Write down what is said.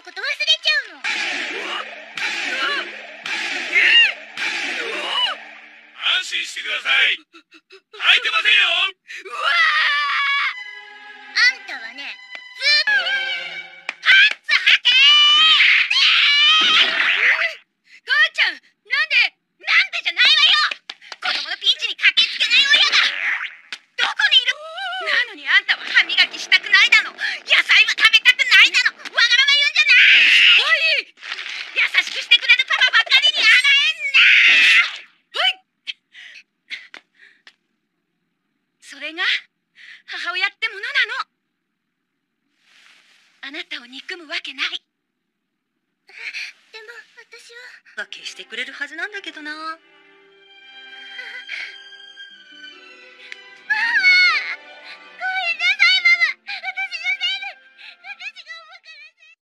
のこと忘れちゃうの。 安心してください。入ってませんよ。 うわあんたはね、ずっとパンツ履け母ちゃん、なんでじゃないわよ。子供のピンチに駆けつけない親がどこにいる。なのにあんたは歯磨きしたくないだの、野菜は食べたくないだの、わがまま言うんじゃない。はい、優しくしてくれるパパばっかりに甘えんな。はい。それが母親ってものなの。あなたを憎むわけない。でも私は。 消してくれるはずなんだけどな。